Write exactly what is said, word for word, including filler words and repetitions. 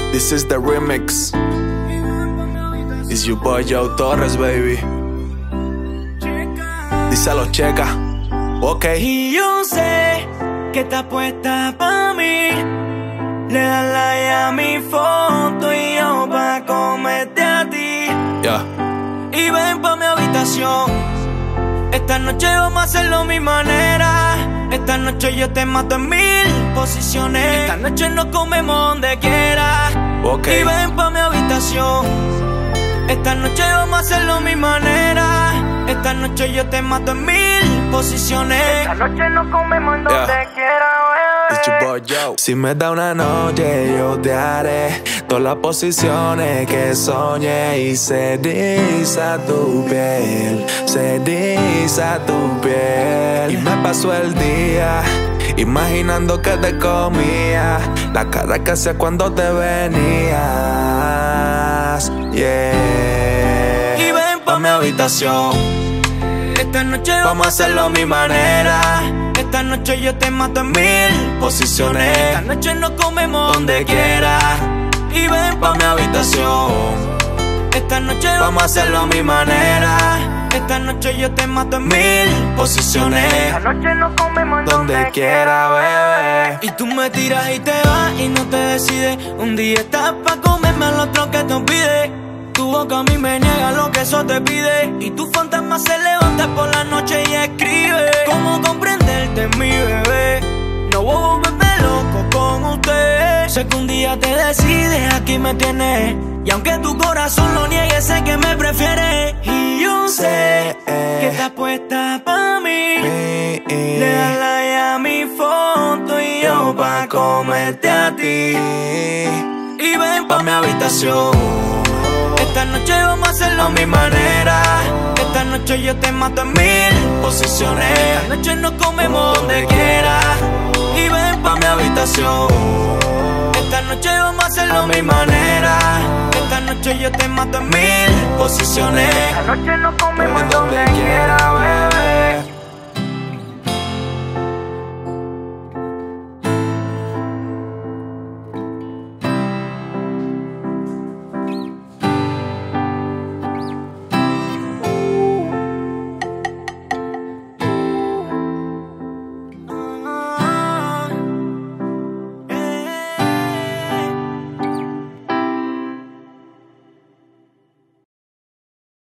This is the remix. It's your boy Joe Torres, baby. Díselo, checa. Ok. Y yo sé que estás puesta pa' mí. Le das like a mi foto y yo pa' comerte a ti. Yeah. Y ven pa' mi habitación. Esta noche vamos a hacerlo a mi manera. Esta noche yo te mato en mil posiciones. Esta noche nos comemos donde quiera. Okay. Y ven pa' mi habitación. Esta noche vamos a hacerlo a mi manera. Esta noche yo te mato en mil posiciones. Esta noche nos comemos en donde Yeah. quiera, It's your boy Joe. Si me da una noche yo te haré todas las posiciones que soñé. Y se eriza tu piel, se eriza tu piel. Y me pasó el día imaginando que te comía, la cara que hacía cuando te venías. Yeah. Y ven pa' mi habitación. Esta noche vamos a hacerlo a mi manera. Esta noche yo te mato en mil posiciones. Esta noche nos comemos donde quiera. Y ven pa' mi habitación. Esta noche vamos a hacerlo a mi manera. Esta noche yo te mato en mil posiciones. Esta noche nos comemos Donde, donde quiera, bebé. Y tú me tiras y te vas y no te decides. Un día estás pa' comerme al otro que te pide. Tu boca a mí me niega lo que eso te pide. Y tu fantasma se levanta por la noche y escribe cómo comprenderte, mi bebé. No voy a volverme loco con usted. Sé que un día te decides, aquí me tienes. Y aunque tu corazón lo niegue, sé que me prefieres. Y yo sé que estás puesta pa' mí. Le das like a mi foto y yo pa' comerte a ti. Y ven pa' mi habitación. Esta noche vamos a hacerlo a mi manera. Esta noche yo te mato en mil posiciones. Esta noche nos comemos donde quiera. Y ven pa' mi habitación. Esta noche vamos a hacerlo a mi manera. Esta noche yo te mato en mil posiciones. Esta noche nos comemos donde quiera, bebé.